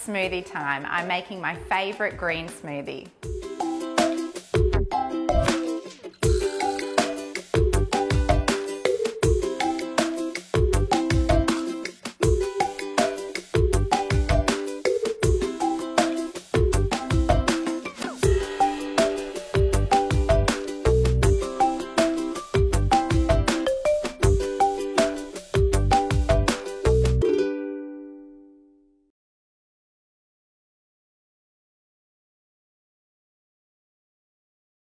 smoothie time. I'm making my favorite green smoothie.